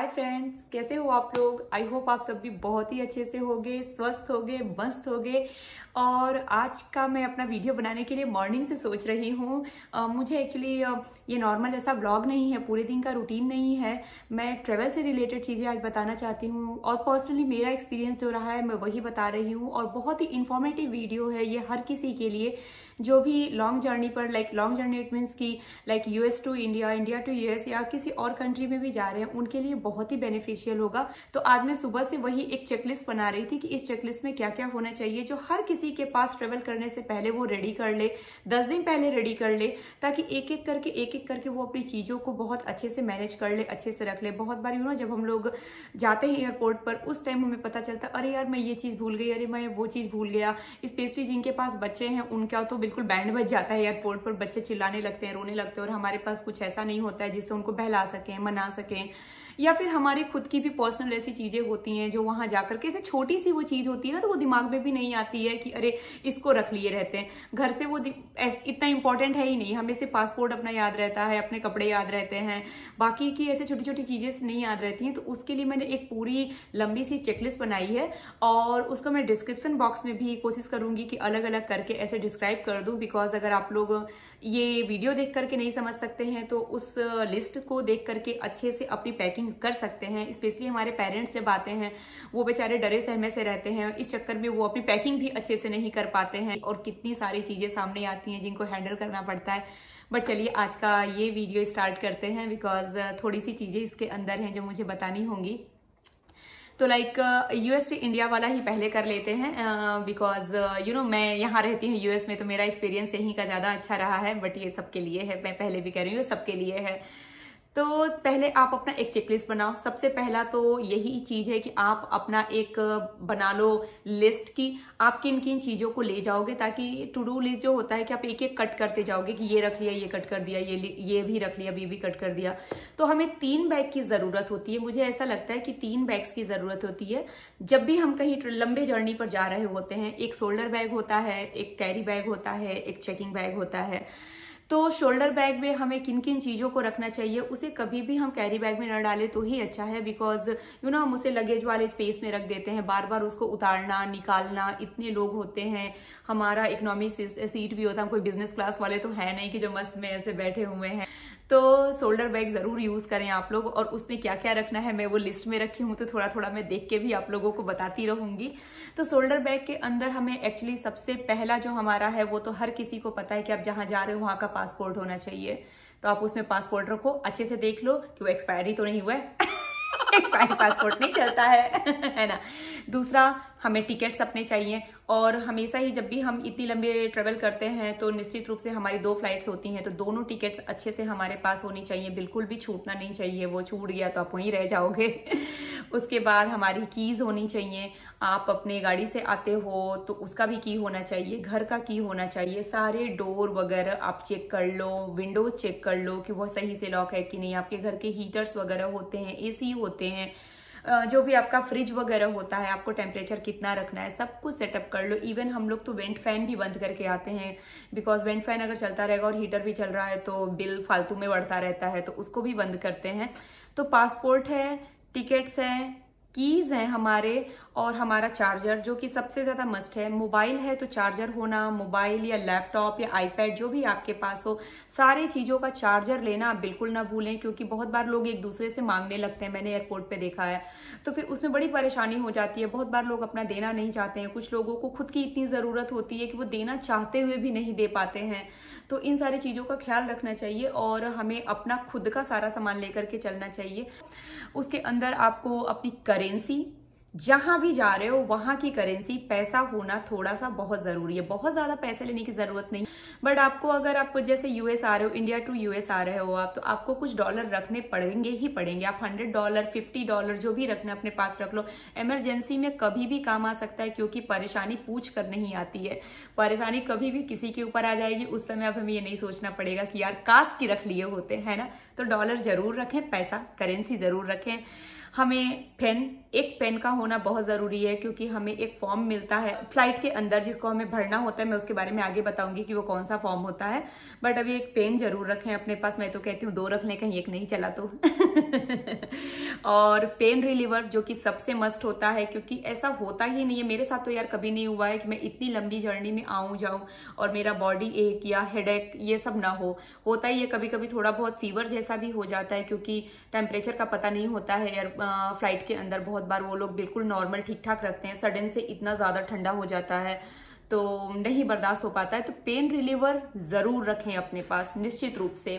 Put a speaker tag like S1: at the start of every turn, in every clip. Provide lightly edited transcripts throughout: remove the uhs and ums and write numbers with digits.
S1: Hi friends, कैसे हो आप लोग। आई होप आप सब भी बहुत ही अच्छे से होगे, स्वस्थ होगे, मस्त होगे। और आज का मैं अपना वीडियो बनाने के लिए मॉर्निंग से सोच रही हूँ। मुझे एक्चुअली ये नॉर्मल ऐसा ब्लॉग नहीं है, पूरे दिन का रूटीन नहीं है। मैं ट्रेवल से रिलेटेड चीज़ें आज बताना चाहती हूँ और पर्सनली मेरा एक्सपीरियंस जो रहा है मैं वही बता रही हूँ। और बहुत ही इन्फॉर्मेटिव वीडियो है ये हर किसी के लिए जो भी लॉन्ग जर्नी पर, लॉन्ग जर्नी इट मीन्स की US to India, India to US या किसी और कंट्री में भी जा रहे हैं, उनके लिए बहुत ही बेनिफिशियल होगा। तो आज मैं सुबह से वही एक चेकलिस्ट बना रही थी कि इस चेकलिस्ट में क्या क्या होना चाहिए जो हर किसी के पास ट्रेवल करने से पहले वो रेडी कर ले, 10 दिन पहले रेडी कर ले, ताकि एक एक करके वो अपनी चीज़ों को बहुत अच्छे से मैनेज कर ले, अच्छे से रख ले। बहुत बार जब हम लोग जाते हैं एयरपोर्ट पर, उस टाइम हमें पता चलता अरे यार मैं ये चीज़ भूल गई, अरे मैं वो चीज़ भूल गया। स्पेशली जिनके पास बच्चे हैं उनका तो बिल्कुल बैंड बज जाता है एयरपोर्ट पर, बच्चे चिल्लाने लगते हैं, रोने लगते हैं और हमारे पास कुछ ऐसा नहीं होता है जिससे उनको बहला सकें, मना सकें। या फिर हमारी खुद की भी पर्सनल ऐसी चीजें होती हैं जो वहां जाकर के, ऐसे छोटी सी वो चीज होती है ना, तो वो दिमाग में भी नहीं आती है कि अरे इसको रख लिए रहते हैं घर से, वो इतना इंपॉर्टेंट है ही नहीं। हमें से पासपोर्ट अपना याद रहता है, अपने कपड़े याद रहते हैं, बाकी की ऐसे छोटी छोटी चीजें नहीं याद रहती हैं। तो उसके लिए मैंने एक पूरी लंबी सी चेकलिस्ट बनाई है और उसको मैं डिस्क्रिप्शन बॉक्स में भी कोशिश करूंगी कि अलग अलग करके ऐसे डिस्क्राइब कर दूं। बिकॉज अगर आप लोग ये वीडियो देख करके नहीं समझ सकते हैं तो उस लिस्ट को देख करके अच्छे से अपनी पैकिंग कर सकते हैं। स्पेशली हमारे पेरेंट्स जब आते हैं वो बेचारे डरे सहमे से रहते हैं, इस चक्कर में वो अपनी पैकिंग भी अच्छे से नहीं कर पाते हैं और कितनी सारी चीजें सामने आती हैं जिनको हैंडल करना पड़ता है। बट चलिए आज का ये वीडियो स्टार्ट करते हैं बिकॉज थोड़ी सी चीजें इसके अंदर हैं जो मुझे बतानी होंगी। तो यूएस टू इंडिया वाला ही पहले कर लेते हैं बिकॉज मैं यहाँ रहती हूँ यूएस में, तो मेरा एक्सपीरियंस यहीं का ज़्यादा अच्छा रहा है। बट ये सबके लिए है, मैं पहले भी कह रही हूँ, सबके लिए है। तो पहले आप अपना एक चेकलिस्ट बनाओ। सबसे पहला तो यही चीज है कि आप अपना एक बना लो लिस्ट की आप किन किन चीजों को ले जाओगे, ताकि टू डू लिस्ट जो होता है कि आप एक एक कट करते जाओगे कि ये रख लिया, ये कट कर दिया, ये भी रख लिया, ये भी कट कर दिया। तो हमें 3 बैग की जरूरत होती है। मुझे ऐसा लगता है कि 3 बैग्स की जरूरत होती है जब भी हम कहीं लंबे जर्नी पर जा रहे होते हैं। एक शोल्डर बैग होता है, एक कैरी बैग होता है, एक चेकिंग बैग होता है। तो शोल्डर बैग में हमें किन किन चीज़ों को रखना चाहिए, उसे कभी भी हम कैरी बैग में न डालें तो ही अच्छा है। बिकॉज हम उसे लगेज वाले स्पेस में रख देते हैं, बार बार उसको उतारना निकालना, इतने लोग होते हैं, हमारा इकोनॉमी सीट भी होता है, हम कोई बिजनेस क्लास वाले तो है नहीं कि जो मस्त में ऐसे बैठे हुए हैं। तो शोल्डर बैग जरूर यूज करें आप लोग। और उसमें क्या क्या रखना है मैं वो लिस्ट में रखी हूँ, तो थोड़ा थोड़ा मैं देख के भी आप लोगों को बताती रहूंगी। तो शोल्डर बैग के अंदर हमें एक्चुअली सबसे पहला जो हमारा है वो तो हर किसी को पता है कि आप जहां जा रहे हो वहां का पासपोर्ट होना चाहिए। तो आप उसमें पासपोर्ट रखो, अच्छे से देख लो कि वो एक्सपायरी तो नहीं हुआ है एक्सपायरी पासपोर्ट नहीं चलता है ना। दूसरा, हमें टिकट्स अपने चाहिए। और हमेशा ही जब भी हम इतनी लंबी ट्रेवल करते हैं तो निश्चित रूप से हमारी 2 फ्लाइट्स होती हैं, तो दोनों टिकट्स अच्छे से हमारे पास होनी चाहिए, बिल्कुल भी छूटना नहीं चाहिए। वो छूट गया तो आप वहीं रह जाओगे उसके बाद हमारी कीज होनी चाहिए। आप अपने गाड़ी से आते हो तो उसका भी की होना चाहिए, घर का की होना चाहिए, सारे डोर वगैरह आप चेक कर लो, विंडोज चेक कर लो कि वो सही से लॉक है कि नहीं। आपके घर के हीटर्स वगैरह होते हैं, एसी होते हैं, जो भी आपका फ्रिज वगैरह होता है, आपको टेम्परेचर कितना रखना है, सब कुछ सेटअप कर लो। इवन हम लोग तो वेंट फैन भी बंद करके आते हैं, बिकॉज वेंट फैन अगर चलता रहेगा और हीटर भी चल रहा है तो बिल फालतू में बढ़ता रहता है, तो उसको भी बंद करते हैं। तो पासपोर्ट है, टिकट्स हैं, कीज हैं हमारे, और हमारा चार्जर जो कि सबसे ज्यादा मस्ट है। मोबाइल है तो चार्जर होना, मोबाइल या लैपटॉप या आईपैड जो भी आपके पास हो, सारी चीजों का चार्जर लेना आप बिल्कुल ना भूलें, क्योंकि बहुत बार लोग एक दूसरे से मांगने लगते हैं, मैंने एयरपोर्ट पे देखा है। तो फिर उसमें बड़ी परेशानी हो जाती है, बहुत बार लोग अपना देना नहीं चाहते हैं, कुछ लोगों को खुद की इतनी जरूरत होती है कि वो देना चाहते हुए भी नहीं दे पाते हैं। तो इन सारी चीजों का ख्याल रखना चाहिए और हमें अपना खुद का सारा सामान लेकर के चलना चाहिए। उसके अंदर आपको अपनी करेंसी, जहां भी जा रहे हो वहां की करेंसी, पैसा होना थोड़ा सा बहुत जरूरी है। बहुत ज्यादा पैसे लेने की जरूरत नहीं, बट आपको अगर आप जैसे यूएस आ रहे हो, इंडिया टू यूएस आ रहे हो आप, तो आपको कुछ डॉलर रखने पड़ेंगे ही पड़ेंगे। आप $100, $50 जो भी रखना अपने पास रख लो। इमरजेंसी में कभी भी काम आ सकता है, क्योंकि परेशानी पूछ कर नहीं आती है, परेशानी कभी भी किसी के ऊपर आ जाएगी। उस समय अब हमें ये नहीं सोचना पड़ेगा कि यार काश की रख लिए होते, है ना। तो डॉलर जरूर रखें, पैसा करेंसी जरूर रखें। हमें पेन, एक पेन का होना बहुत ज़रूरी है, क्योंकि हमें एक फॉर्म मिलता है फ्लाइट के अंदर जिसको हमें भरना होता है। मैं उसके बारे में आगे बताऊंगी कि वो कौन सा फॉर्म होता है, बट अभी एक पेन जरूर रखें अपने पास। मैं तो कहती हूँ 2 रख लें, कहीं एक नहीं चला तो। और पेन रिलीवर जो कि सबसे मस्ट होता है, क्योंकि ऐसा होता ही नहीं है, मेरे साथ तो यार कभी नहीं हुआ है कि मैं इतनी लंबी जर्नी में आऊँ जाऊँ और मेरा बॉडी एक या हेडेक ये सब ना हो। होता ही है कभी कभी थोड़ा बहुत फीवर जैसा भी हो जाता है, क्योंकि टेम्परेचर का पता नहीं होता है एयर फ्लाइट के अंदर। बहुत बार वो लोग बिल्कुल नॉर्मल ठीक ठाक रखते हैं, सडन से इतना ज़्यादा ठंडा हो जाता है तो नहीं बर्दाश्त हो पाता है। तो पेन रिलीवर ज़रूर रखें अपने पास निश्चित रूप से।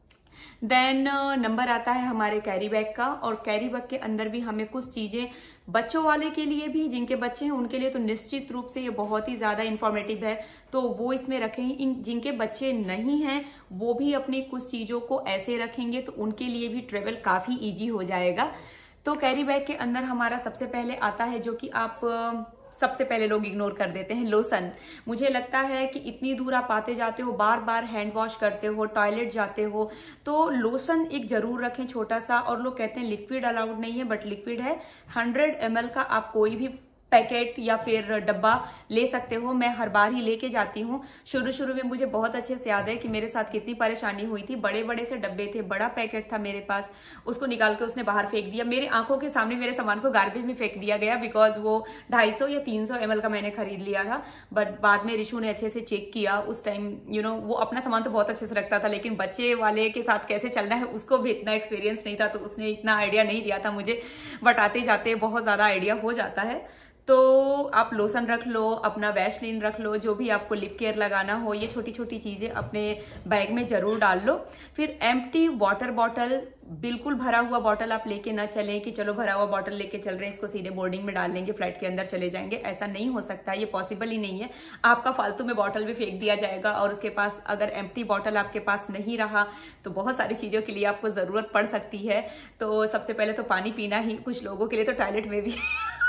S1: देन नंबर आता है हमारे कैरी बैग का, और कैरी बैग के अंदर भी हमें कुछ चीज़ें बच्चों वाले के लिए भी, जिनके बच्चे हैं उनके लिए तो निश्चित रूप से ये बहुत ही ज़्यादा इंफॉर्मेटिव है, तो वो इसमें रखें। जिनके बच्चे नहीं हैं वो भी अपनी कुछ चीज़ों को ऐसे रखेंगे तो उनके लिए भी ट्रेवल काफ़ी ईजी हो जाएगा। तो कैरी बैग के अंदर हमारा सबसे पहले आता है, जो कि आप सबसे पहले लोग इग्नोर कर देते हैं, लोशन। मुझे लगता है कि इतनी दूर आप आते जाते हो, बार बार हैंड वॉश करते हो, टॉयलेट जाते हो, तो लोशन एक जरूर रखें छोटा सा। और लोग कहते हैं लिक्विड अलाउड नहीं है, बट लिक्विड है। 100 ml का आप कोई भी पैकेट या फिर डब्बा ले सकते हो। मैं हर बार ही लेके जाती हूँ। शुरू में मुझे बहुत अच्छे से याद है कि मेरे साथ कितनी परेशानी हुई थी। बड़े बड़े से डब्बे थे, बड़ा पैकेट था मेरे पास, उसको निकाल के उसने बाहर फेंक दिया। मेरे आंखों के सामने मेरे सामान को गार्बेज में फेंक दिया गया, बिकॉज वो 250 या 300 ml का मैंने खरीद लिया था। बट बाद में रिशु ने अच्छे से चेक किया। उस टाइम वो अपना सामान तो बहुत अच्छे से रखता था, लेकिन बच्चे वाले के साथ कैसे चलना है उसको भी इतना एक्सपीरियंस नहीं था, तो उसने इतना आइडिया नहीं दिया था मुझे। बट आते जाते बहुत ज्यादा आइडिया हो जाता है। तो आप लोशन रख लो, अपना वैसलीन रख लो, जो भी आपको लिप केयर लगाना हो, ये छोटी छोटी चीजें अपने बैग में जरूर डाल लो। फिर एम्प्टी वाटर बॉटल, बिल्कुल भरा हुआ बॉटल आप लेके ना चलें कि चलो भरा हुआ बॉटल लेके चल रहे हैं, इसको सीधे बोर्डिंग में डाल लेंगे, फ्लाइट के अंदर चले जाएंगे। ऐसा नहीं हो सकता, ये पॉसिबल ही नहीं है। आपका फालतू में बॉटल भी फेंक दिया जाएगा, और उसके पास अगर एम्प्टी बॉटल आपके पास नहीं रहा तो बहुत सारी चीजों के लिए आपको जरूरत पड़ सकती है। तो सबसे पहले तो पानी पीना ही, कुछ लोगों के लिए तो टॉयलेट में भी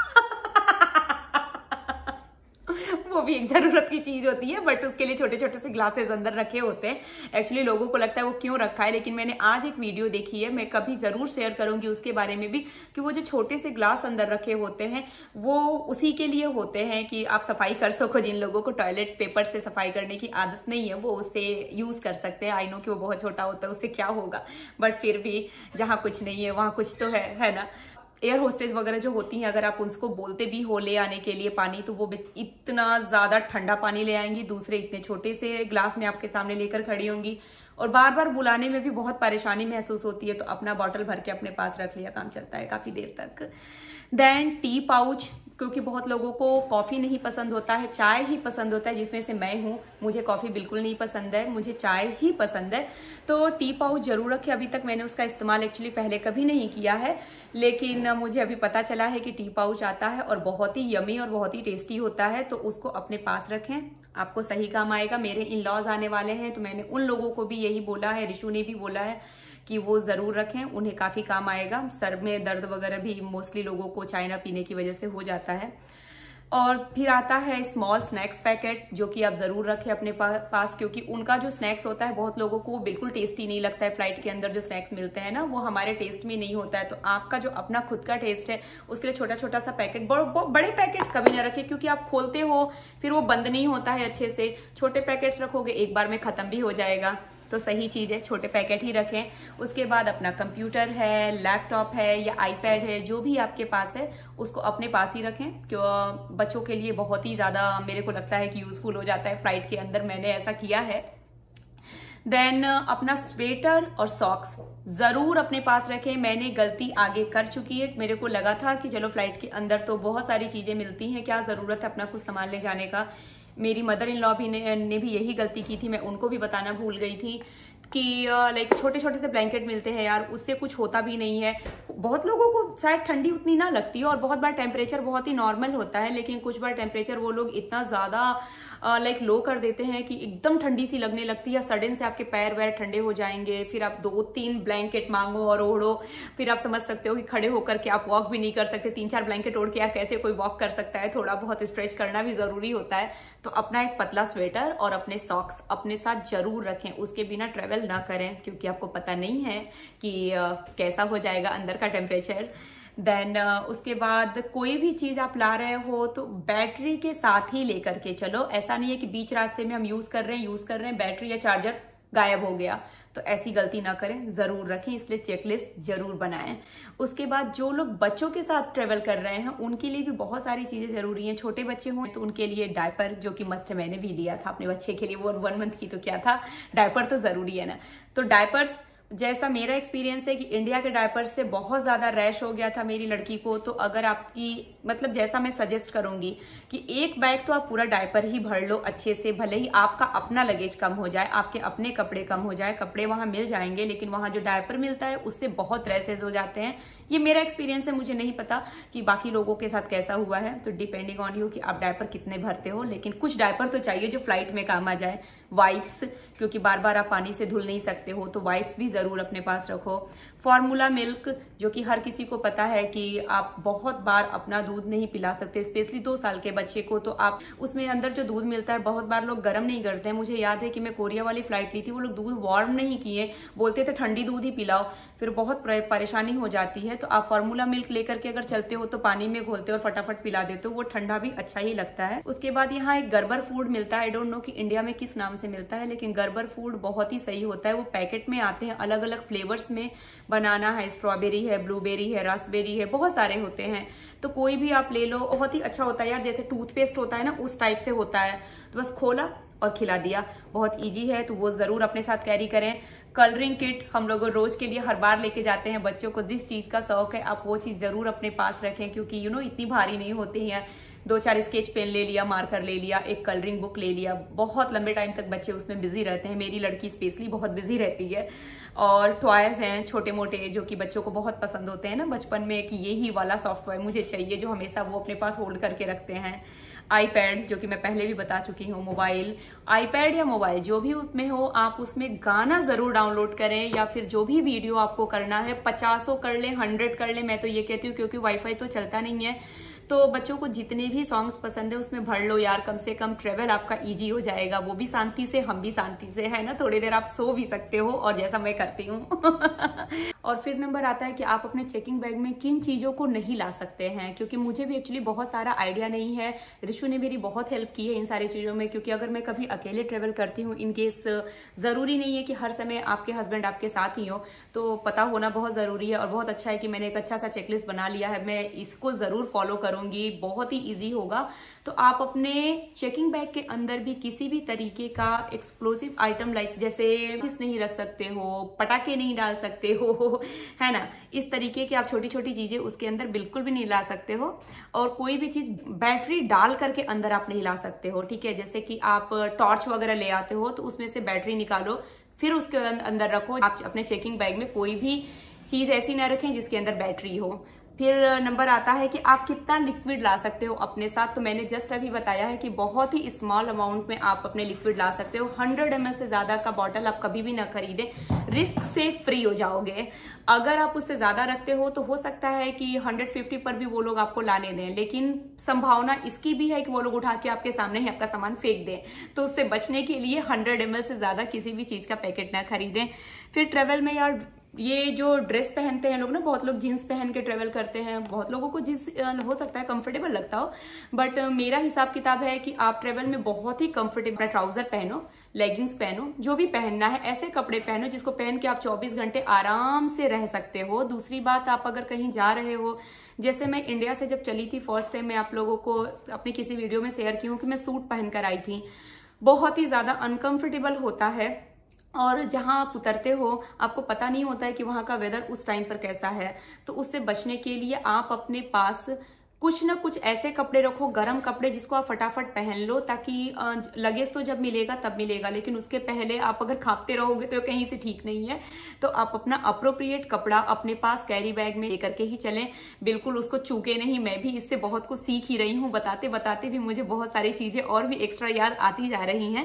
S1: वो भी एक जरूरत की चीज होती है, बट उसके लिए छोटे छोटे से ग्लासेस अंदर रखे होते हैं। एक्चुअली लोगों को लगता है वो क्यों रखा है, लेकिन मैंने आज एक वीडियो देखी है, मैं कभी जरूर शेयर करूंगी उसके बारे में भी, कि वो जो छोटे से ग्लास अंदर रखे होते हैं वो उसी के लिए होते हैं कि आप सफाई कर सको। जिन लोगों को टॉयलेट पेपर से सफाई करने की आदत नहीं है वो उससे यूज कर सकते हैं। आई नो कि वो बहुत छोटा होता है, उससे क्या होगा, बट फिर भी जहाँ कुछ नहीं है वहां कुछ तो है ना। एयर होस्टेज वगैरह जो होती हैं, अगर आप उनको बोलते भी हो ले आने के लिए पानी, तो वो इतना ज्यादा ठंडा पानी ले आएंगी, दूसरे इतने छोटे से ग्लास में आपके सामने लेकर खड़ी होंगी, और बार बार बुलाने में भी बहुत परेशानी महसूस होती है। तो अपना बॉटल भर के अपने पास रख लिया, काम चलता है काफी देर तक। देन टी पाउच, क्योंकि बहुत लोगों को कॉफी नहीं पसंद होता है, चाय ही पसंद होता है, जिसमें से मैं हूँ। मुझे कॉफी बिल्कुल नहीं पसंद है, मुझे चाय ही पसंद है। तो टी पाउच जरूर रखे। अभी तक मैंने उसका इस्तेमाल एक्चुअली पहले कभी नहीं किया है, लेकिन मुझे अभी पता चला है कि टी पाउच आता है और बहुत ही यमी और बहुत ही टेस्टी होता है, तो उसको अपने पास रखें, आपको सही काम आएगा। मेरे इन लॉज आने वाले हैं, तो मैंने उन लोगों को भी यही बोला है, रिशु ने भी बोला है कि वो जरूर रखें, उन्हें काफी काम आएगा। सर में दर्द वगैरह भी मोस्टली लोगों को चाय ना पीने की वजह से हो जाता है। और फिर आता है स्मॉल स्नैक्स पैकेट, जो कि आप जरूर रखें अपने पास, क्योंकि उनका जो स्नैक्स होता है बहुत लोगों को वो बिल्कुल टेस्टी नहीं लगता है। फ्लाइट के अंदर जो स्नैक्स मिलते हैं ना, वो हमारे टेस्ट में नहीं होता है। तो आपका जो अपना खुद का टेस्ट है उसके लिए छोटा छोटा सा पैकेट, बड़े पैकेट्स कभी ना रखें, क्योंकि आप खोलते हो फिर वो बंद नहीं होता है अच्छे से। छोटे पैकेट्स रखोगे एक बार में खत्म भी हो जाएगा, तो सही चीज है छोटे पैकेट ही रखें। उसके बाद अपना कंप्यूटर है, लैपटॉप है या आईपैड है, जो भी आपके पास है उसको अपने पास ही रखें, क्यों बच्चों के लिए बहुत ही ज्यादा मेरे को लगता है कि यूजफुल हो जाता है फ्लाइट के अंदर। मैंने ऐसा किया है। देन अपना स्वेटर और सॉक्स जरूर अपने पास रखें। मैंने गलती आगे कर चुकी है, मेरे को लगा था कि चलो फ्लाइट के अंदर तो बहुत सारी चीजें मिलती हैं, क्या जरूरत है अपना कुछ सामान ले जाने का। मेरी मदर इन लॉ भी ने भी यही गलती की थी, मैं उनको भी बताना भूल गई थी कि लाइक छोटे छोटे से ब्लैंकेट मिलते हैं यार, उससे कुछ होता भी नहीं है। बहुत लोगों को शायद ठंडी उतनी ना लगती है, और बहुत बार टेम्परेचर बहुत ही नॉर्मल होता है, लेकिन कुछ बार टेम्परेचर वो लोग इतना ज्यादा लाइक लो कर देते हैं कि एकदम ठंडी सी लगने लगती है, सडन से आपके पैर वैर ठंडे हो जाएंगे। फिर आप 2-3 ब्लैंकेट मांगो और ओढ़ो, फिर आप समझ सकते हो कि खड़े होकर के आप वॉक भी नहीं कर सकते। 3-4 ब्लैंकेट ओढ़ के यार कैसे कोई वॉक कर सकता है, थोड़ा बहुत स्ट्रेच करना भी जरूरी होता है। तो अपना एक पतला स्वेटर और अपने सॉक्स अपने साथ जरूर रखें, उसके बिना ट्रेवल ना करें, क्योंकि आपको पता नहीं है कि कैसा हो जाएगा अंदर का टेम्परेचर। देन उसके बाद कोई भी चीज आप ला रहे हो तो बैटरी के साथ ही लेकर के चलो। ऐसा नहीं है कि बीच रास्ते में हम यूज कर रहे हैं बैटरी या चार्जर गायब हो गया, तो ऐसी गलती ना करें, जरूर रखें। इसलिए चेकलिस्ट जरूर बनाएं। उसके बाद जो लोग बच्चों के साथ ट्रेवल कर रहे हैं उनके लिए भी बहुत सारी चीजें जरूरी हैं। छोटे बच्चे हों तो उनके लिए डायपर, जो कि मस्ट है, मैंने भी लिया था अपने बच्चे के लिए, वो 1 मंथ की, तो क्या था, डायपर तो जरूरी है ना। तो डायपर्स, जैसा मेरा एक्सपीरियंस है कि इंडिया के डायपर से बहुत ज्यादा रैश हो गया था मेरी लड़की को, तो अगर आपकी मतलब जैसा मैं सजेस्ट करूंगी कि एक बैग तो आप पूरा डायपर ही भर लो अच्छे से, भले ही आपका अपना लगेज कम हो जाए, आपके अपने कपड़े कम हो जाए, कपड़े वहां मिल जाएंगे, लेकिन वहां जो डायपर मिलता है उससे बहुत रैसेस हो जाते हैं। ये मेरा एक्सपीरियंस है, मुझे नहीं पता कि बाकी लोगों के साथ कैसा हुआ है, तो डिपेंडिंग ऑन यू कि आप डायपर कितने भरते हो, लेकिन कुछ डायपर तो चाहिए जो फ्लाइट में काम आ जाए। वाइप्स, क्योंकि बार बार आप पानी से धुल नहीं सकते हो, तो वाइप्स भी जरूर अपने पास रखो। फॉर्मूला मिल्क, जो कि हर किसी को पता है कि आप बहुत बार अपना दूध नहीं पिला सकते, स्पेशली 2 साल के बच्चे को, तो आप उसमें अंदर जो दूध मिलता है बहुत बार लोग गर्म नहीं करते हैं। मुझे याद है कि मैं कोरिया वाली फ्लाइट ली थी, वो लोग दूध वार्म नहीं किए, बोलते थे ठंडी दूध ही पिलाओ, फिर बहुत परेशानी हो जाती है। तो आप फॉर्मूला मिल्क लेकर के अगर चलते हो तो पानी में घोलते हो और फटाफट पिला देते हो, वो ठंडा भी अच्छा ही लगता है। उसके बाद यहाँ एक गर्बर फूड मिलता है, आई डोंट नो कि इंडिया में किस नाम से मिलता है, लेकिन गर्बर फूड बहुत ही सही होता है। वो पैकेट में आते हैं अलग अलग फ्लेवर्स में, बनाना है, स्ट्रॉबेरी है, ब्लूबेरी है, रास्पबेरी है, बहुत सारे होते हैं, तो कोई भी आप ले लो, बहुत ही अच्छा होता है यार। जैसे टूथपेस्ट होता है ना, उस टाइप से होता है, तो बस खोला और खिला दिया, बहुत इजी है, तो वो जरूर अपने साथ कैरी करें। कलरिंग किट हम लोग रोज के लिए हर बार लेके जाते हैं। बच्चों को जिस चीज का शौक है आप वो चीज जरूर अपने पास रखें, क्योंकि इतनी भारी नहीं होती है। 2-4 स्केच पेन ले लिया, मार्कर ले लिया, एक कलरिंग बुक ले लिया, बहुत लंबे टाइम तक बच्चे उसमें बिजी रहते हैं। मेरी लड़की स्पेशली बहुत बिजी रहती है। और टॉयज हैं छोटे मोटे, जो कि बच्चों को बहुत पसंद होते हैं ना बचपन में, कि यही वाला सॉफ्ट टॉय मुझे चाहिए, जो हमेशा वो अपने पास होल्ड करके रखते हैं। आईपैड, जो कि मैं पहले भी बता चुकी हूँ। मोबाइल, आईपैड या मोबाइल जो भी उसमें हो, आप उसमें गाना जरूर डाउनलोड करें, या फिर जो भी वीडियो आपको करना है 50 कर ले, 100 कर ले, मैं तो ये कहती हूँ, क्योंकि वाईफाई तो चलता नहीं है, तो बच्चों को जितने भी सॉन्ग्स पसंद है उसमें भर लो यार, कम से कम ट्रेवल आपका इजी हो जाएगा, वो भी शांति से, हम भी शांति से, है ना। थोड़ी देर आप सो भी सकते हो, और जैसा मैं करती हूँ। और फिर नंबर आता है कि आप अपने चेकिंग बैग में किन चीजों को नहीं ला सकते हैं, क्योंकि मुझे भी एक्चुअली बहुत सारा आइडिया नहीं है। ऋषु ने मेरी बहुत हेल्प की है इन सारी चीजों में, क्योंकि अगर मैं कभी अकेले ट्रेवल करती हूँ, इन केस जरूरी नहीं है कि हर समय आपके हस्बैंड आपके साथ ही हो, तो पता होना बहुत जरूरी है। और बहुत अच्छा है कि मैंने एक अच्छा सा चेकलिस्ट बना लिया है, मैं इसको जरूर फॉलो करूंगी, बहुत ही इजी होगा। तो आप अपने चेकिंग बैग के अंदर भी किसी भी तरीके का एक्सप्लोसिव आइटम, लाइक जैसे चिप्स नहीं रख सकते हो, पटाखे नहीं डाल सकते हो, है ना, इस तरीके की आप छोटी छोटी चीजें उसके अंदर बिल्कुल भी नहीं ला सकते हो। और कोई भी चीज बैटरी डाल करके अंदर आप नहीं ला सकते हो, ठीक है। जैसे कि आप टॉर्च वगैरह ले आते हो तो उसमें से बैटरी निकालो, फिर उसके अंदर रखो। आप अपने चेकिंग बैग में कोई भी चीज ऐसी ना रखें जिसके अंदर बैटरी हो। फिर नंबर आता है कि आप कितना लिक्विड ला सकते हो अपने साथ, तो मैंने जस्ट अभी बताया है कि बहुत ही स्मॉल अमाउंट में आप अपने लिक्विड ला सकते हो। 100 ml से ज्यादा का बॉटल आप कभी भी ना खरीदें, रिस्क से फ्री हो जाओगे। अगर आप उससे ज्यादा रखते हो तो हो सकता है कि 150 पर भी वो लोग आपको लाने दें, लेकिन संभावना इसकी भी है कि वो लोग उठा के आपके सामने ही आपका सामान फेंक दें, तो उससे बचने के लिए 100 ml से ज्यादा किसी भी चीज का पैकेट ना खरीदें। फिर ट्रेवल में यार ये जो ड्रेस पहनते हैं लोग ना, बहुत लोग जीन्स पहन के ट्रेवल करते हैं, बहुत लोगों को जीन्स हो सकता है कंफर्टेबल लगता हो, बट मेरा हिसाब किताब है कि आप ट्रेवल में बहुत ही कंफर्टेबल ट्राउजर पहनो, लेगिंग्स पहनो, जो भी पहनना है ऐसे कपड़े पहनो जिसको पहन के आप 24 घंटे आराम से रह सकते हो। दूसरी बात, आप अगर कहीं जा रहे हो, जैसे मैं इंडिया से जब चली थी फर्स्ट टाइम, मैं आप लोगों को अपनी किसी वीडियो में शेयर की हूँ कि मैं सूट पहनकर आई थी, बहुत ही ज्यादा अनकंफर्टेबल होता है। और जहां आप उतरते हो आपको पता नहीं होता है कि वहां का वेदर उस टाइम पर कैसा है, तो उससे बचने के लिए आप अपने पास कुछ ना कुछ ऐसे कपड़े रखो, गर्म कपड़े, जिसको आप फटाफट पहन लो, ताकि लगेज तो जब मिलेगा तब मिलेगा, लेकिन उसके पहले आप अगर खाते रहोगे तो कहीं से ठीक नहीं है। तो आप अपना अप्रोप्रिएट कपड़ा अपने पास कैरी बैग में लेकर के ही चलें, बिल्कुल उसको चूके नहीं। मैं भी इससे बहुत कुछ सीख ही रही हूँ, बताते बताते भी मुझे बहुत सारी चीजें और भी एक्स्ट्रा याद आती जा रही हैं।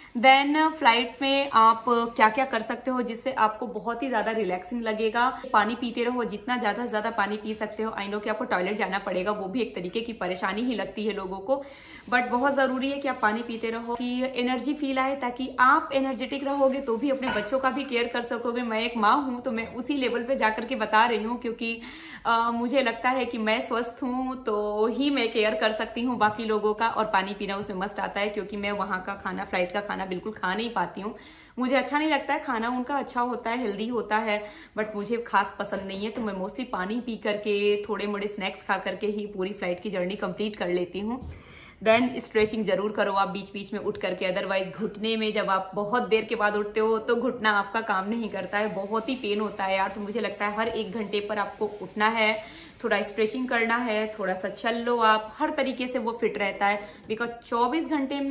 S1: देन फ्लाइट में आप क्या क्या कर सकते हो जिससे आपको बहुत ही ज्यादा रिलैक्सिंग लगेगा। पानी पीते रहो, जितना ज्यादा से ज्यादा पानी पी सकते हो। आई नो कि आपको टॉयलेट जाना पड़ेगा, वो भी एक तरीके की परेशानी ही लगती है लोगों को, बट बहुत जरूरी है कि आप पानी पीते रहो कि एनर्जी फील आए, ताकि आप एनर्जेटिक रहोगे तो भी अपने बच्चों का भी केयर कर सकोगे। मैं एक माँ हूं तो मैं उसी लेवल पे जाकर के बता रही हूँ, क्योंकि मुझे लगता है कि मैं स्वस्थ हूँ तो ही मैं केयर कर सकती हूँ बाकी लोगों का। और पानी पीना उसमें मस्ट आता है, क्योंकि मैं वहां का खाना, फ्लाइट का खाना बिल्कुल खा नहीं पाती हूँ। मुझे अच्छा नहीं लगता है, खाना उनका अच्छा होता है, हेल्दी होता है, बट मुझे खास पसंद नहीं है। तो मैं मोस्टली पानी पी करके, थोड़े मोड़े स्नैक्स खा करके ही पूरी फ्लाइट की जर्नी कंप्लीट कर लेती हूँ। देन स्ट्रेचिंग जरूर करो आप बीच बीच में उठ करके, अदरवाइज घुटने में जब आप बहुत देर के बाद उठते हो तो घुटना आपका काम नहीं करता है, बहुत ही पेन होता है यार। तो मुझे लगता है हर 1 घंटे पर आपको उठना है, थोड़ा स्ट्रेचिंग करना है, थोड़ा सा चल लो आप, हर तरीके से वो फिट रहता है। बिकॉज 24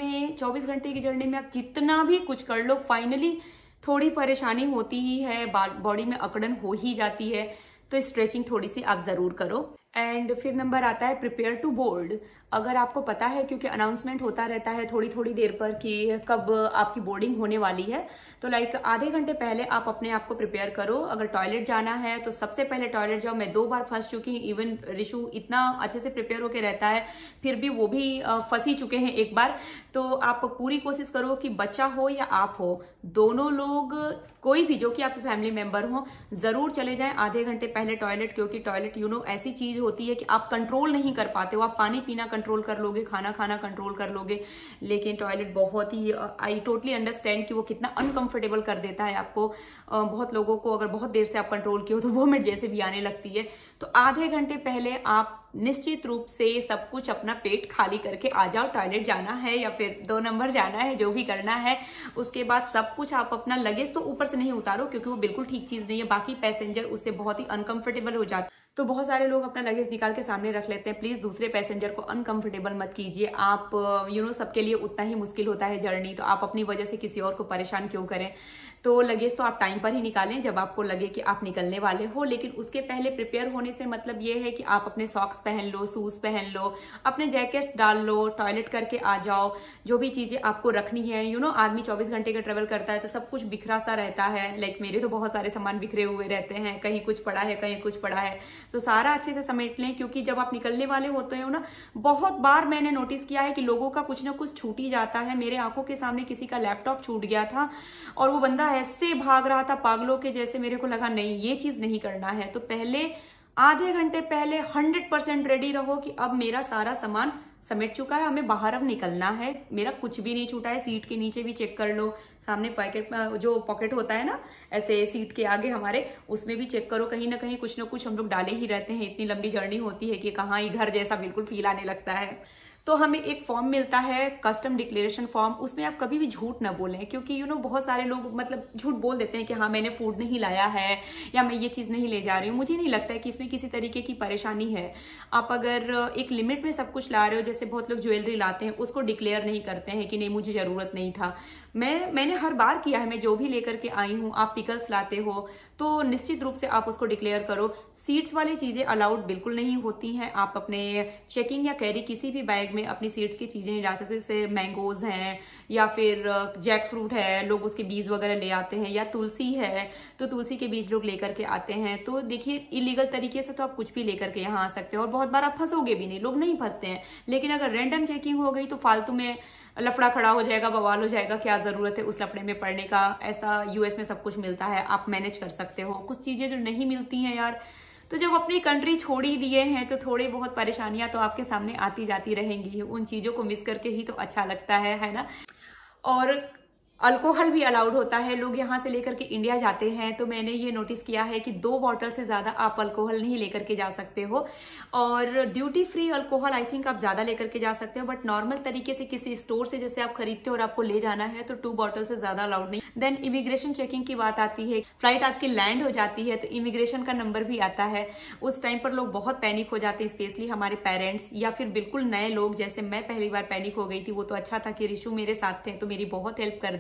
S1: घंटे की जर्नी में आप जितना भी कुछ कर लो, फाइनली थोड़ी परेशानी होती ही है, बॉडी में अकड़न हो ही जाती है। तो स्ट्रेचिंग थोड़ी सी आप जरूर करो। एंड फिर नंबर आता है प्रिपेयर टू बोर्ड। अगर आपको पता है, क्योंकि अनाउंसमेंट होता रहता है थोड़ी थोड़ी देर पर कि कब आपकी बोर्डिंग होने वाली है, तो लाइक आधे घंटे पहले आप अपने आप को प्रिपेयर करो। अगर टॉयलेट जाना है तो सबसे पहले टॉयलेट जाओ। मैं 2 बार फंस चुकी हूँ, इवन ऋषु इतना अच्छे से प्रिपेयर होकर रहता है, फिर भी वो भी फंस ही चुके हैं एक बार। तो आप पूरी कोशिश करो कि बच्चा हो या आप हो, दोनों लोग, कोई भी जो कि आपके फैमिली मेंबर हो, जरूर चले जाएं आधे घंटे पहले टॉयलेट। क्योंकि टॉयलेट ऐसी चीज होती है कि आप कंट्रोल नहीं कर पाते हो। आप पानी पीना कंट्रोल कर लोगे, खाना खाना कंट्रोल कर लोगे, लेकिन टॉयलेट बहुत ही, आई टोटली अंडरस्टैंड कि वो कितना अनकंफर्टेबल कर देता है आपको। बहुत लोगों को अगर बहुत देर से आप कंट्रोल किए हो तो वोमिट जैसे भी आने लगती है। तो आधे घंटे पहले आप निश्चित रूप से सब कुछ अपना पेट खाली करके आ जाओ। टॉयलेट जाना है या फिर 2 नंबर जाना है, जो भी करना है, उसके बाद सब कुछ आप अपना लगेज तो ऊपर से नहीं उतारो, क्योंकि वो बिल्कुल ठीक चीज नहीं है। बाकी पैसेंजर उससे बहुत ही अनकंफर्टेबल हो जाते, तो बहुत सारे लोग अपना लगेज निकाल के सामने रख लेते हैं। प्लीज दूसरे पैसेंजर को अनकंफर्टेबल मत कीजिए। आप सबके लिए उतना ही मुश्किल होता है जर्नी, तो आप अपनी वजह से किसी और को परेशान क्यों करें। तो लगेज तो आप टाइम पर ही निकालें जब आपको लगे कि आप निकलने वाले हो, लेकिन उसके पहले प्रिपेयर होने से मतलब ये है कि आप अपने सॉक्स पहन लो, शूज पहन लो, अपने जैकेट्स डाल लो, टॉयलेट करके आ जाओ। जो भी चीजें आपको रखनी है, आदमी 24 घंटे का ट्रेवल करता है तो सब कुछ बिखरा सा रहता है। लाइक मेरे तो बहुत सारे सामान बिखरे हुए रहते हैं, कहीं कुछ पड़ा है, कहीं कुछ पड़ा है। तो सारा अच्छे से समेट लें, क्योंकि जब आप निकलने वाले होते हो ना, बहुत बार मैंने नोटिस किया है कि लोगों का कुछ ना कुछ छूट ही जाता है। मेरे आंखों के सामने किसी का लैपटॉप छूट गया था और वो बंदा ऐसे भाग रहा था पागलों के जैसे। मेरे को लगा नहीं, ये चीज नहीं करना है। तो पहले आधे घंटे पहले 100% रेडी रहो कि अब मेरा सारा सामान समेट चुका है, हमें बाहर अब निकलना है, मेरा कुछ भी नहीं छूटा है। सीट के नीचे भी चेक कर लो, सामने जो पॉकेट होता है ना ऐसे सीट के आगे हमारे, उसमें भी चेक करो। कहीं ना कहीं कुछ ना कुछ हम लोग डाले ही रहते हैं। इतनी लंबी जर्नी होती है कि कहाँ ही घर जैसा बिल्कुल फील आने लगता है। तो हमें एक फॉर्म मिलता है, कस्टम डिक्लेरेशन फॉर्म। उसमें आप कभी भी झूठ ना बोलें, क्योंकि बहुत सारे लोग मतलब झूठ बोल देते हैं कि हाँ मैंने फूड नहीं लाया है या मैं ये चीज नहीं ले जा रही हूँ। मुझे नहीं लगता है कि इसमें किसी तरीके की परेशानी है। आप अगर एक लिमिट में सब कुछ ला रहे हो, जैसे बहुत लोग ज्वेलरी लाते हैं उसको डिक्लेयर नहीं करते हैं कि नहीं मुझे जरूरत नहीं था। मैंने हर बार किया है, मैं जो भी लेकर के आई हूँ। आप पिकल्स लाते हो तो निश्चित रूप से आप उसको डिक्लेयर करो। सीड्स वाली चीजें अलाउड बिल्कुल नहीं होती हैं। आप अपने चेकिंग या कैरी किसी भी बैग में अपनी सीड्स की चीजें नहीं डाल सकते। जैसे मैंगोज हैं या फिर जैक फ्रूट है, लोग उसके बीज वगैरह ले आते हैं, या तुलसी है तो तुलसी के बीज लोग लेकर के आते हैं। तो देखिए इलीगल तरीके से तो आप कुछ भी लेकर के यहाँ आ सकते हो और बहुत बार आप फंसोगे भी नहीं, लोग नहीं फंसते हैं। लेकिन अगर रैंडम चेकिंग हो गई तो फालतू में लफड़ा खड़ा हो जाएगा, बवाल हो जाएगा। क्या जरूरत है उस लफड़े में पड़ने का। ऐसा यूएस में सब कुछ मिलता है, आप मैनेज कर सकते हो। कुछ चीजें जो नहीं मिलती हैं यार, तो जब अपनी कंट्री छोड़ ही दिए हैं तो थोड़ी बहुत परेशानियां तो आपके सामने आती जाती रहेंगी। उन चीजों को मिस करके ही तो अच्छा लगता है ना। और अल्कोहल भी अलाउड होता है। लोग यहाँ से लेकर के इंडिया जाते हैं तो मैंने ये नोटिस किया है कि 2 बॉटल से ज्यादा आप अल्कोहल नहीं लेकर के जा सकते हो। और duty free alcohol I think आप ज्यादा लेकर के जा सकते हो, बट नॉर्मल तरीके से किसी स्टोर से जैसे आप खरीदते हो और आपको ले जाना है तो 2 बॉटल से ज्यादा अलाउड नहीं। देन इमिग्रेशन चेकिंग की बात आती है। फ्लाइट आपकी लैंड हो जाती है तो इमिग्रेशन का नंबर भी आता है। उस टाइम पर लोग बहुत पैनिक हो जाते हैं, स्पेशली हमारे पेरेंट्स या फिर बिल्कुल नए लोग। जैसे मैं पहली बार पैनिक हो गई थी। वो तो अच्छा था कि ऋषु मेरे साथ थे तो मेरी बहुत हेल्प कर दी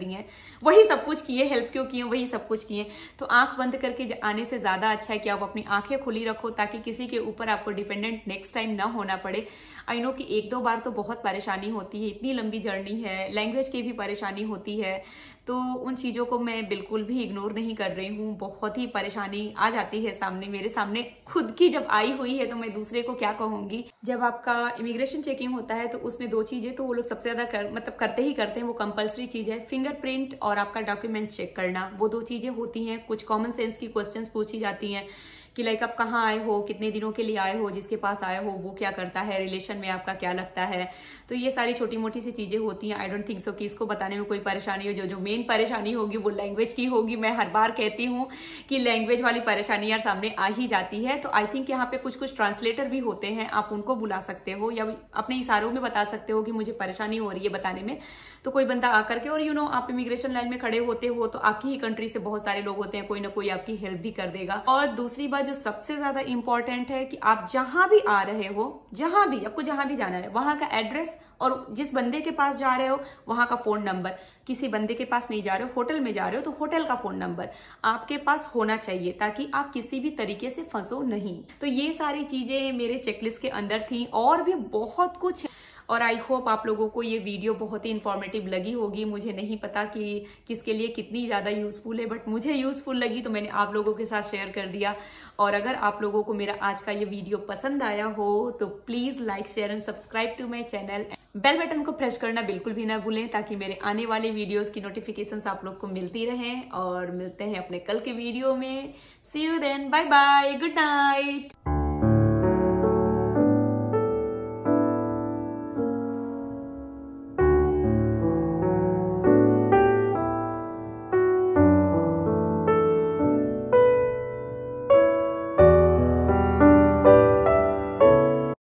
S1: रही हैं, वही सब कुछ किए, हेल्प क्यों किए, वही सब कुछ किए। तो आंख बंद करके आने से ज्यादा अच्छा है कि आप अपनी आंखें खुली रखो, ताकि किसी के ऊपर आपको डिपेंडेंट नेक्स्ट टाइम ना होना पड़े। आई नो कि 1-2 बार तो बहुत परेशानी होती है, इतनी लंबी जर्नी है, लैंग्वेज की भी परेशानी होती है, तो उन चीज़ों को मैं बिल्कुल भी इग्नोर नहीं कर रही हूँ। बहुत ही परेशानी आ जाती है सामने, मेरे सामने खुद की जब आई हुई है तो मैं दूसरे को क्या कहूँगी। जब आपका इमिग्रेशन चेकिंग होता है तो उसमें 2 चीज़ें तो वो लोग सबसे ज़्यादा करते ही करते हैं, वो कंपलसरी चीज़ है, फिंगरप्रिंट और आपका डॉक्यूमेंट चेक करना। वो 2 चीज़ें होती हैं। कुछ कॉमन सेंस की क्वेश्चंस पूछी जाती हैं कि लाइक आप कहाँ आए हो, कितने दिनों के लिए आए हो, जिसके पास आए हो वो क्या करता है, रिलेशन में आपका क्या लगता है। तो ये सारी छोटी मोटी सी चीजें होती हैं। आई डोंट थिंक सो कि इसको बताने में कोई परेशानी हो। जो मेन परेशानी होगी वो लैंग्वेज की होगी। मैं हर बार कहती हूँ कि लैंग्वेज वाली परेशानी यार सामने आ ही जाती है। तो आई थिंक यहाँ पे कुछ ट्रांसलेटर भी होते हैं, आप उनको बुला सकते हो या अपने इशारों में बता सकते हो कि मुझे परेशानी हो रही है बताने में। तो कोई बंदा आकर के, और यू नो आप इमिग्रेशन लाइन में खड़े होते हो तो आपकी ही कंट्री से बहुत सारे लोग होते हैं, कोई ना कोई आपकी हेल्प भी कर देगा। और दूसरी बात जो सबसे ज्यादा इंपॉर्टेंट है कि आप जहां भी आ रहे हो, आपको जहां भी जाना है, वहां का एड्रेस और जिस बंदे के पास जा रहे हो वहां का फोन नंबर। किसी बंदे के पास नहीं जा रहे हो, होटल में जा रहे हो तो होटल का फोन नंबर आपके पास होना चाहिए, ताकि आप किसी भी तरीके से फंसो नहीं। तो ये सारी चीजें मेरे चेकलिस्ट के अंदर थी, और भी बहुत कुछ। और आई होप आप लोगों को ये वीडियो बहुत ही इंफॉर्मेटिव लगी होगी। मुझे नहीं पता कि किसके लिए कितनी ज़्यादा यूज़फुल है, बट मुझे यूज़फुल लगी तो मैंने आप लोगों के साथ शेयर कर दिया। और अगर आप लोगों को मेरा आज का ये वीडियो पसंद आया हो तो please like, share and subscribe to my channel. Bell button को प्रेस करना बिल्कुल भी ना भूलें, ताकि मेरे आने वाले वीडियोज़ की नोटिफिकेशंस आप लोग को मिलती रहें। और मिलते हैं अपने कल के वीडियो में। See you then, bye bye, good night.